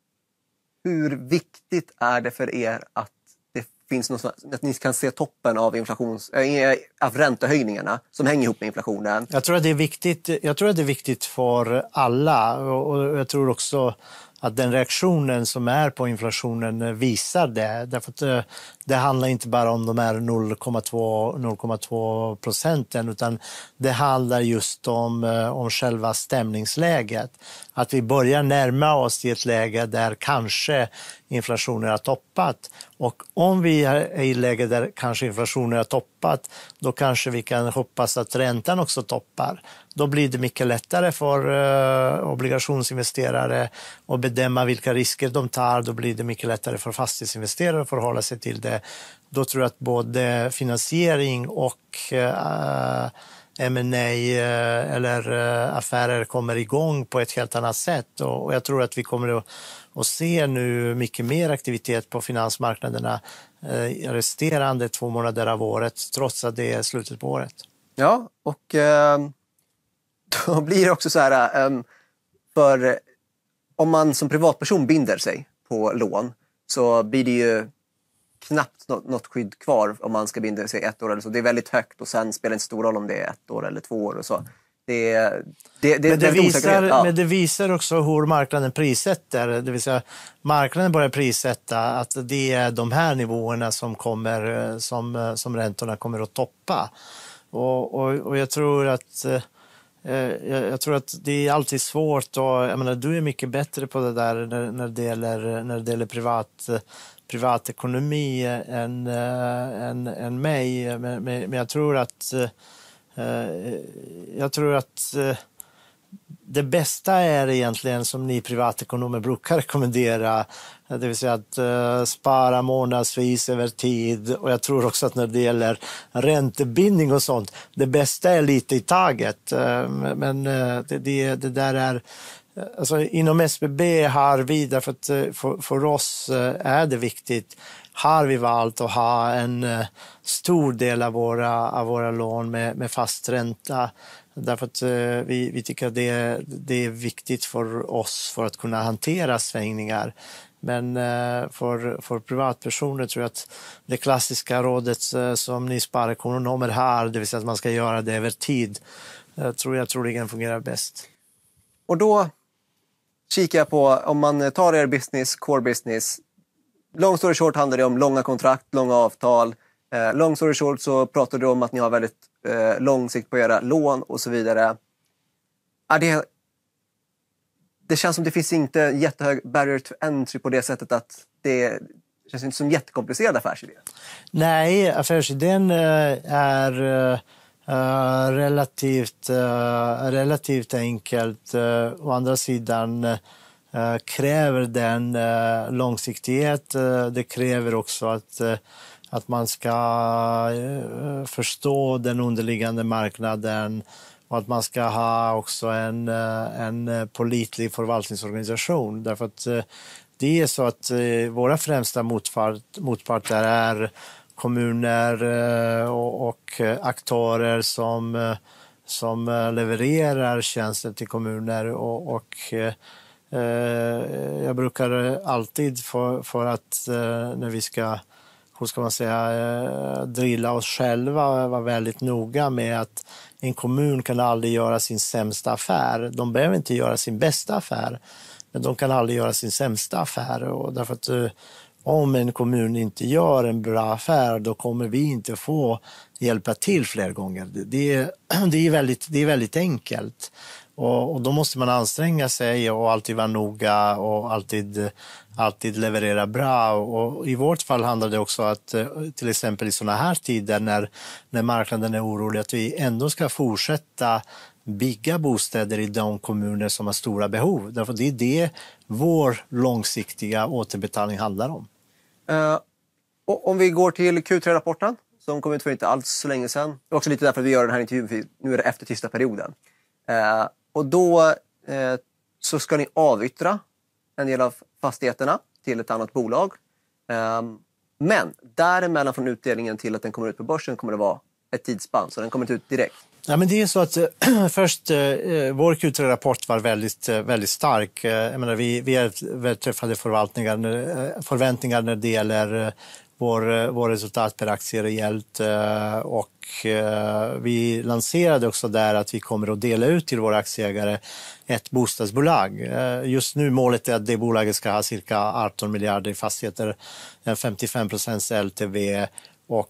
hur viktigt är det för er att det finns något, att ni kan se toppen av, inflations, äh, av räntehöjningarna som hänger ihop med inflationen? Jag tror att det är viktigt, jag tror att det är viktigt för alla och jag tror också att den reaktionen som är på inflationen visar det. Därför att det, det handlar inte bara om de här noll komma två procenten utan det handlar just om, om själva stämningsläget. Att vi börjar närma oss i ett läge där kanske inflationen har toppat. Och om vi är i ett läge där kanske inflationen har toppat då kanske vi kan hoppas att räntan också toppar. Då blir det mycket lättare för uh, obligationsinvesterare att bedöma vilka risker de tar. Då blir det mycket lättare för fastighetsinvesterare att förhålla sig till det. Då tror jag att både finansiering och uh, M and A uh, eller uh, affärer kommer igång på ett helt annat sätt. Och, och jag tror att vi kommer att, att se nu mycket mer aktivitet på finansmarknaderna uh, resterande två månader av året trots att det är slutet på året. Ja, och... Uh... Då blir det också så här, um, för om man som privatperson binder sig på lån så blir det ju knappt något, något skydd kvar om man ska binda sig ett år eller så. Det är väldigt högt och sen spelar det inte stor roll om det är ett år eller två år och så. Det, det, det, men, det visar, ja. men det visar också hur marknaden prissätter. Det vill säga marknaden börjar prissätta att det är de här nivåerna som, kommer, som, som räntorna kommer att toppa. Och, och, och jag tror att Jag tror att det är alltid svårt och jag menar, du är mycket bättre på det där när, när det gäller, när det gäller privat, privatekonomi än, än, än mig. Men, men jag tror att jag tror att det bästa är egentligen som ni privatekonomer brukar rekommendera, det vill säga att uh, spara månadsvis över tid och jag tror också att när det gäller räntebindning och sånt, det bästa är lite i taget. Uh, men uh, det, det, det där är, alltså inom S B B har vi, därför att uh, för, för oss uh, är det viktigt, har vi valt att ha en uh, stor del av våra, av våra lån med, med fast ränta. Därför att uh, vi, vi tycker att det, det är viktigt för oss för att kunna hantera svängningar. Men för, för privatpersoner tror jag att det klassiska rådet som ni sparekonomer har, det vill säga att man ska göra det över tid, tror jag troligen fungerar bäst. Och då kikar jag på, om man tar er business, core business, long story short handlar det om långa kontrakt, långa avtal. Eh, long story short så pratar du om att ni har väldigt eh, lång sikt på era lån och så vidare. Är det, det känns som det finns inte jättehög barrier to entry på det sättet att det känns inte som jättekomplicerad affärsidé. Nej, affärsidén är uh, relativt, uh, relativt enkelt. Uh, å andra sidan uh, kräver den uh, långsiktighet. Uh, det kräver också att uh, att man ska förstå den underliggande marknaden och att man ska ha också en, en pålitlig förvaltningsorganisation. Därför att det är så att våra främsta motpart, motparter är kommuner och, och aktörer som, som levererar tjänster till kommuner och, och jag brukar alltid för, för att när vi ska hur ska man säga, drilla oss själva och vara väldigt noga med att en kommun kan aldrig göra sin sämsta affär. De behöver inte göra sin bästa affär, men de kan aldrig göra sin sämsta affär. Och därför att om en kommun inte gör en bra affär, då kommer vi inte få hjälpa till fler gånger. Det är, det är, väldigt, det är väldigt enkelt. Och, och då måste man anstränga sig och alltid vara noga och alltid, alltid leverera bra. Och i vårt fall handlar det också att till exempel i sådana här tider när, när marknaden är orolig, att vi ändå ska fortsätta bygga bostäder i de kommuner som har stora behov. Därför det är det vår långsiktiga återbetalning handlar om. Uh, och om vi går till Q tre-rapporten som kom ut för inte alls så länge sedan. Det är också lite därför att vi gör den här intervjun, för nu är det efter tysta perioden. Uh, och då uh, så ska ni avyttra en del av fastigheterna till ett annat bolag. Um, men däremellan från utdelningen till att den kommer ut på börsen kommer det vara ett tidsspann, så den kommer inte ut direkt. Ja, men det är så att äh, först äh, vår Q tre-rapport var väldigt, äh, väldigt stark. Äh, jag menar, vi, vi är träffade förvaltningar, äh, förväntningar när det gäller äh, vår, vår resultat per aktie rejält äh, och äh, vi lanserade också där att vi kommer att dela ut till våra aktieägare ett bostadsbolag. Äh, just nu målet är att det bolaget ska ha cirka arton miljarder i fastigheter, femtiofem procent L T V. Och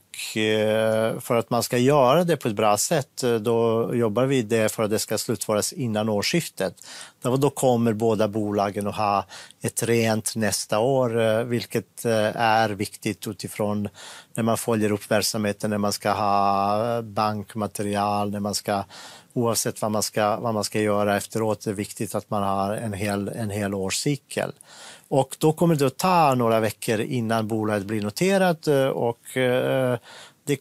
för att man ska göra det på ett bra sätt, då jobbar vi det för att det ska slutföras innan årsskiftet. Då kommer båda bolagen att ha ett rent nästa år, vilket är viktigt utifrån när man följer upp verksamheten, när man ska ha bankmaterial, när man ska, oavsett vad man ska, vad man ska göra efteråt, det är viktigt att man har en hel, en hel årscykel. Och då kommer det att ta några veckor innan bolaget blir noterat och det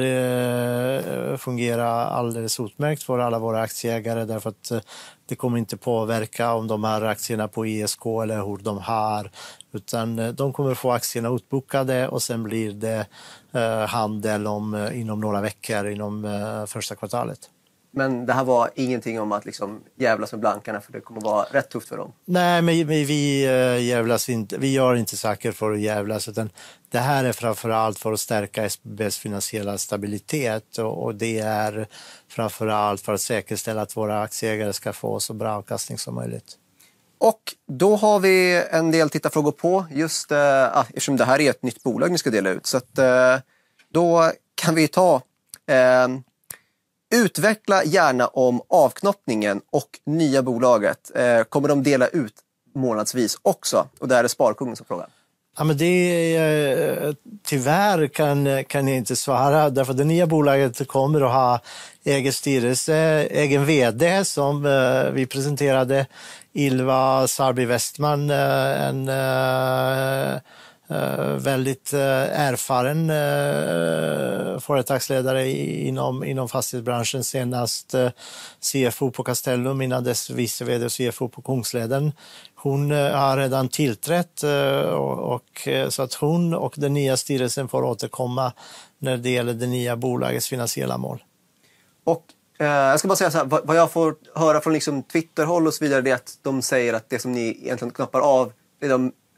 kommer fungera alldeles utmärkt för alla våra aktieägare, därför att det kommer inte påverka om de har aktierna på I S K eller hur de har, utan de kommer få aktierna utbokade och sen blir det handel om, inom några veckor inom första kvartalet. Men det här var ingenting om att liksom jävlas med blankarna, för det kommer vara rätt tufft för dem. Nej, men vi jävlas inte. Vi gör inte saker för att jävlas, utan det här är framförallt för att stärka S B B:s finansiella stabilitet och, och det är framförallt för att säkerställa att våra aktieägare ska få så bra avkastning som möjligt. Och då har vi en del tittarfrågor på just eh, eftersom det här är ett nytt bolag ni ska dela ut, så att eh, då kan vi ta eh, utveckla gärna om avknoppningen och nya bolaget. Eh, kommer de dela ut månadsvis också? Och där är Sparkungen som frågar. Ja, men det är, tyvärr kan, kan jag inte svara, därför att det nya bolaget kommer att ha egen styrelse, egen vd som eh, vi presenterade, Ylva Sarby Westman, eh, en eh, Uh, väldigt uh, erfaren uh, företagsledare inom, inom fastighetsbranschen, senast uh, C F O på Castellum, innan dess vice vd och C F O på Kungsleden. Hon uh, har redan tillträtt uh, och, och, uh, så att hon och den nya styrelsen får återkomma när det gäller det nya bolagets finansiella mål. Och uh, jag ska bara säga så här, vad, vad jag får höra från liksom Twitterhåll och så vidare, det är att de säger att det som ni egentligen knoppar av, det är de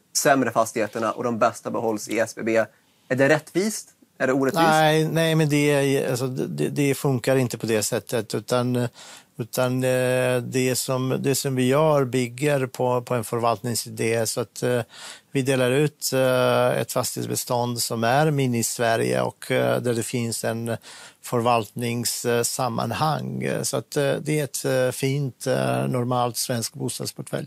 sämre fastigheterna och de bästa behålls i S B B. Är det rättvist? Är det orättvist? Nej, nej men det, alltså, det, det funkar inte på det sättet. Utan, utan det, som, det som vi gör bygger på, på en förvaltningsidé. Så att vi delar ut ett fastighetsbestånd som är mini-Sverige och där det finns en förvaltningssammanhang. Så att det är ett fint, normalt svensk bostadsportfölj.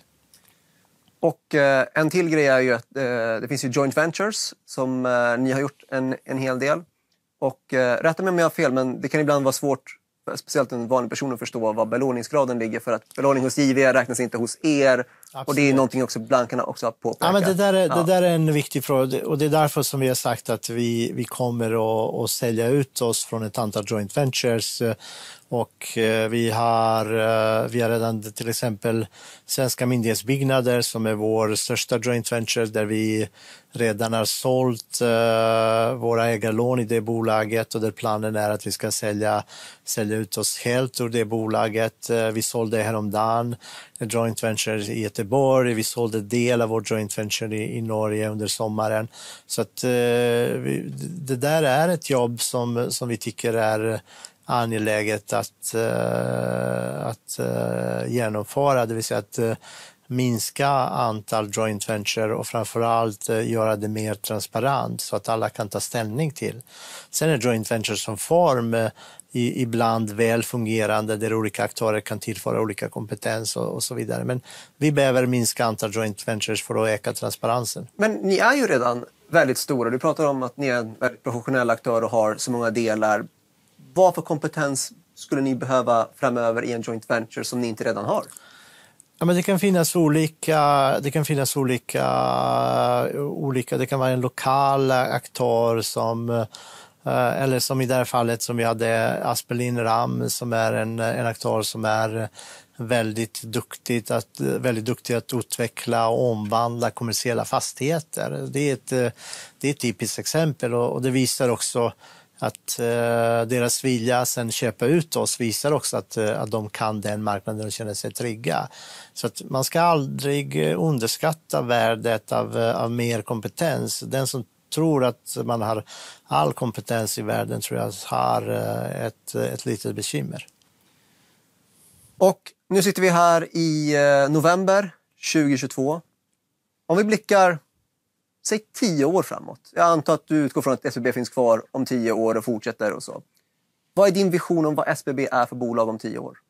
Och eh, en till grej är ju att eh, det finns ju joint ventures som eh, ni har gjort en, en hel del. Och eh, rätta mig om jag har fel, men det kan ibland vara svårt, speciellt en vanlig person, att förstå vad belåningsgraden ligger. För att belåning hos J V räknas inte hos er. Absolut. Och det är någonting också blankarna också har påpekat. Ja, men det, där är, ja. det där är en viktig fråga och det är därför som vi har sagt att vi, vi kommer att, att sälja ut oss från ett antal joint ventures. Och vi har, vi har redan till exempel Svenska myndighetsbyggnader som är vår största joint venture där vi redan har sålt uh, våra ägarlån i det bolaget och där planen är att vi ska sälja, sälja ut oss helt ur det bolaget. Uh, vi sålde häromdagen en joint venture i Göteborg, vi sålde del av vår joint venture i, i Norge under sommaren. Så att uh, vi, det där är ett jobb som, som vi tycker är angeläget att, uh, att uh, genomföra, det vill säga att uh, minska antal joint venture och framförallt uh, göra det mer transparent så att alla kan ta ställning till. Sen är joint venture som form uh, i, ibland väl fungerande där olika aktörer kan tillföra olika kompetens och, och så vidare. Men vi behöver minska antal joint ventures för att öka transparensen. Men ni är ju redan väldigt stora. Du pratar om att ni är en väldigt professionell aktör och har så många delar. Vad för kompetens skulle ni behöva framöver i en joint venture som ni inte redan har? Ja, men det kan finnas olika, det kan finnas olika, olika, det kan vara en lokal aktör som, eller som i det här fallet som vi hade Aspelin Ram som är en, en aktör som är väldigt duktig att, väldigt duktig att utveckla och omvandla kommersiella fastigheter. Det är ett, det är ett typiskt exempel och, och det visar också att eh, deras vilja sen köpa ut oss visar också att, eh, att de kan den marknaden och känner sig trygga. Så att man ska aldrig underskatta värdet av, av mer kompetens. Den som tror att man har all kompetens i världen tror jag har eh, ett, ett litet bekymmer. Och nu sitter vi här i eh, november tjugohundratjugotvå. Om vi blickar säg tio år framåt. Jag antar att du utgår från att S B B finns kvar om tio år och fortsätter och så. Vad är din vision om vad S B B är för bolag om tio år?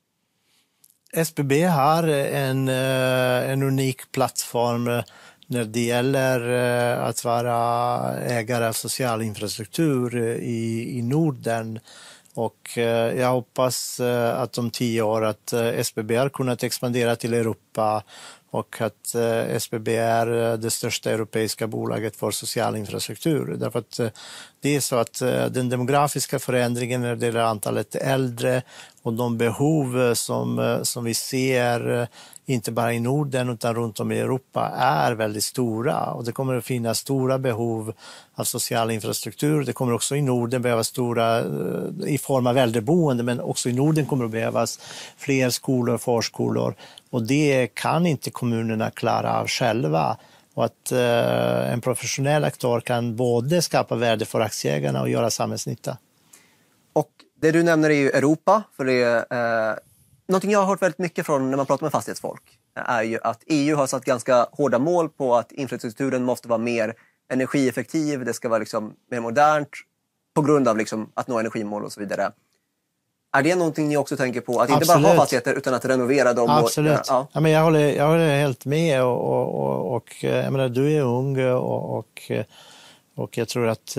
S B B har en, en unik plattform när det gäller att vara ägare av social infrastruktur i, i Norden. Och jag hoppas att om tio år att S B B har kunnat expandera till Europa och att S B B är det största europeiska bolaget för social infrastruktur. Därför att det är så att den demografiska förändringen när det gäller antalet äldre och de behov som, som vi ser inte bara i Norden utan runt om i Europa är väldigt stora. Och det kommer att finnas stora behov av social infrastruktur. Det kommer också i Norden behövas stora i form av äldreboende, men också i Norden kommer det behövas fler skolor och förskolor. Och det kan inte kommunerna klara av själva. Och att eh, en professionell aktör kan både skapa värde för aktieägarna och göra samhällsnytta. Och det du nämner är ju Europa. För det är, eh, någonting jag har hört väldigt mycket från när man pratar med fastighetsfolk är ju att E U har satt ganska hårda mål på att infrastrukturen måste vara mer energieffektiv. Det ska vara liksom mer modernt på grund av liksom att nå energimål och så vidare. Är det någonting ni också tänker på? Att inte Absolut. bara ha fastigheter utan att renovera dem? Absolut. Och, ja. Ja, men jag, håller, jag håller helt med. Och, och, och, och, jag menar, du är ung och, och, och jag tror att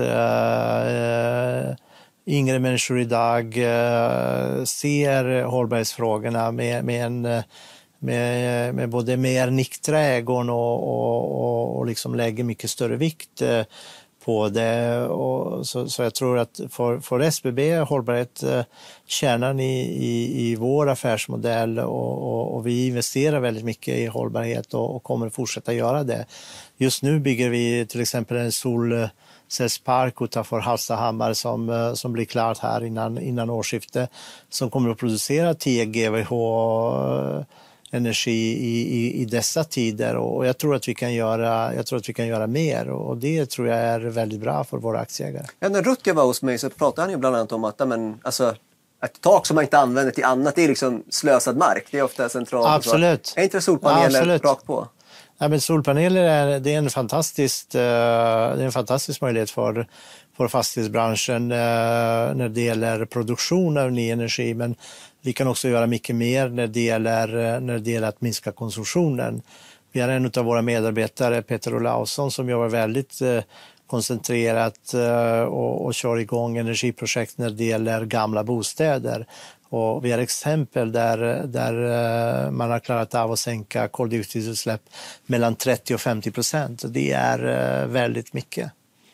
äh, yngre människor idag äh, ser hållbarhetsfrågorna med, med, en, med, med både mer nyktra ögon och, och, och, och liksom lägger mycket större vikt äh, på det. Och så, så jag tror att för, för S B B hållbarhet eh, kärnan i, i, i vår affärsmodell och, och, och vi investerar väldigt mycket i hållbarhet och, och kommer att fortsätta göra det. Just nu bygger vi till exempel en solcellspark utanför Hallstahammar som, som blir klart här innan, innan årsskiftet som kommer att producera tio gigawatt energi i, i, i dessa tider. Och jag tror att vi kan göra, jag tror att vi kan göra mer. Och det tror jag är väldigt bra för våra aktieägare. Ja, när Rutger var hos mig så pratade han ju bland annat om att men, alltså, ett tak som man inte använder till annat, det är liksom slösad mark. Det är ofta centralt. Absolut. Är inte solpaneler Absolut. rakt på? Ja, men solpaneler är, det är, en fantastisk, det är en fantastisk möjlighet för, för fastighetsbranschen när det gäller produktion av ny energi. Men vi kan också göra mycket mer när det gäller, när det gäller att minska konsumtionen. Vi har en av våra medarbetare, Peter Olausson, som jobbar väldigt koncentrerat och, och kör igång energiprojekt när det gäller gamla bostäder. Och vi har exempel där, där man har klarat av att sänka koldioxidutsläpp mellan trettio och femtio procent. Det är väldigt mycket.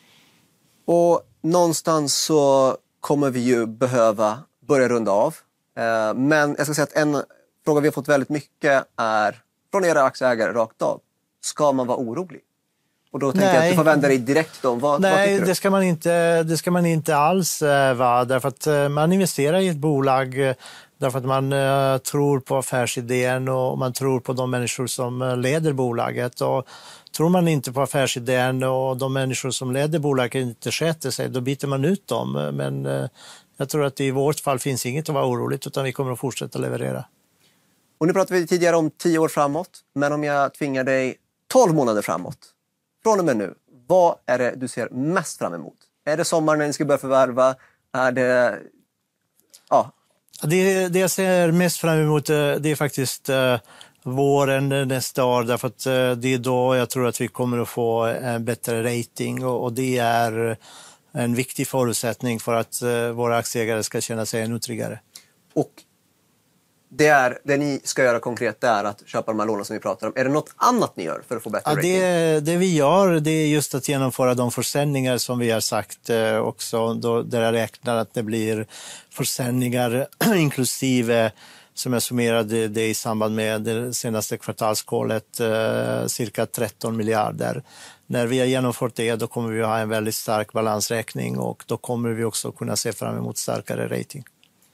Och någonstans så kommer vi ju behöva börja runda av. Men jag ska säga att en fråga vi har fått väldigt mycket är från era aktieägare rakt av. Ska man vara orolig? Och då tänkte Nej. jag att du får vända dig direkt om. Vad, Nej, vad tycker du? Det ska man inte, det ska man inte alls vara. Därför att man investerar i ett bolag därför att man uh, tror på affärsidén och man tror på de människor som uh, leder bolaget. Och tror man inte på affärsidén och de människor som leder bolaget inte sköter sig, då byter man ut dem. Men uh, jag tror att i vårt fall finns inget att vara oroligt, utan vi kommer att fortsätta leverera. Och nu pratade vi tidigare om tio år framåt, men om jag tvingar dig tolv månader framåt. Från och med nu, vad är det du ser mest fram emot? Är det sommaren när ni ska börja förvärva? Är det... Ja. Det, det jag ser mest fram emot det är faktiskt uh, våren nästa år. Därför att uh, det är då jag tror att vi kommer att få en bättre rating. Och, och det är en viktig förutsättning för att uh, våra aktieägare ska känna sig ännu tryggare. Och det, är, det ni ska göra konkret är att köpa de här lånen som vi pratar om. Är det något annat ni gör för att få bättre ja, rating? Det, det vi gör det är just att genomföra de försäljningar som vi har sagt eh, också. Då, där jag räknar att det blir försäljningar inklusive, som jag summerade det i samband med det senaste kvartalskålet, eh, cirka tretton miljarder. När vi har genomfört det, då kommer vi att ha en väldigt stark balansräkning och då kommer vi också kunna se fram emot starkare rating.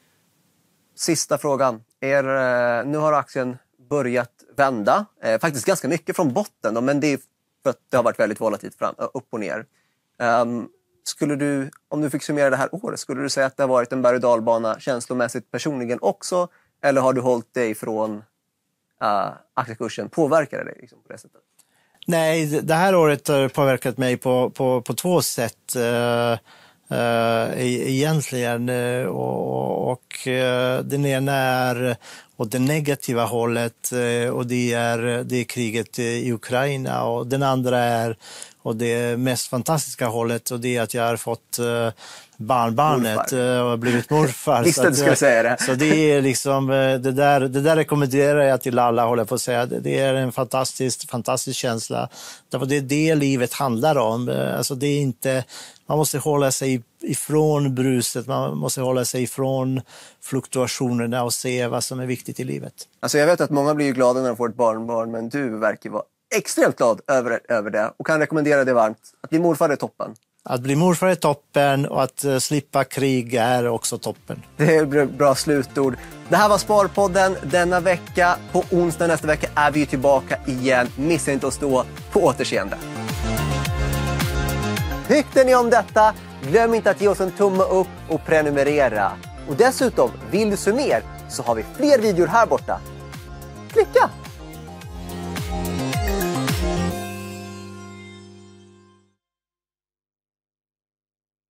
Sista frågan. Er, nu har aktien börjat vända. Eh, faktiskt ganska mycket från botten. Då, men det är för att det har varit väldigt volatilt fram, upp och ner. Um, skulle du, om du fick summera det här året, skulle du säga att det har varit en berg- och dalbana känslomässigt personligen också? Eller har du hållit dig från uh, aktiekursen? Påverkar det dig liksom, på det sättet? Nej, det här året har påverkat mig på, på, på två sätt. Uh... Uh, egentligen uh, och, och uh, den ena är åt det negativa hållet uh, och det är, det är kriget i Ukraina, och den andra är åt det mest fantastiska hållet, och det är att jag har fått uh, barnbarnet uh, och blivit morfar. Visst att du skulle säga det. Så det är liksom, uh, det, där, det där rekommenderar jag till alla, håller på att säga. Det är en fantastisk, fantastisk känsla. Därför det är det livet handlar om. Uh, alltså det är inte... Man måste hålla sig ifrån bruset, man måste hålla sig ifrån fluktuationerna och se vad som är viktigt i livet. Alltså jag vet att många blir ju glada när de får ett barnbarn, men du verkar vara extremt glad över, över det och kan rekommendera det varmt. Att bli morfar är toppen. Att bli morfar är toppen, och att uh, slippa krig är också toppen. Det är bra slutord. Det här var Sparpodden denna vecka. På onsdag nästa vecka är vi tillbaka igen. Missa inte att stå på återseende. Tyckte ni om detta? Glöm inte att ge oss en tumme upp och prenumerera. Och dessutom, vill du se mer så har vi fler videor här borta. Klicka!